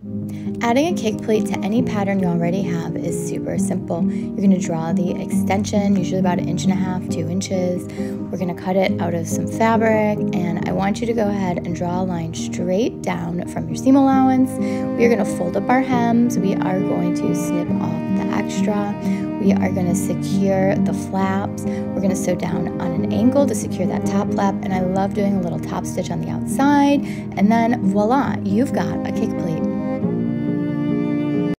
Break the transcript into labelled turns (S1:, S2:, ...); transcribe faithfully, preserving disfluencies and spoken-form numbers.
S1: Adding a cake plate to any pattern you already have is super simple. You're going to draw the extension, usually about an inch and a half, two inches. We're going to cut it out of some fabric, and I want you to go ahead and draw a line straight down from your seam allowance. We are going to fold up our hems. We are going to snip off the extra. We are going to secure the flaps. We're going to sew down on an angle to secure that top flap, and I love doing a little top stitch on the outside, and then voila, you've got a cake plate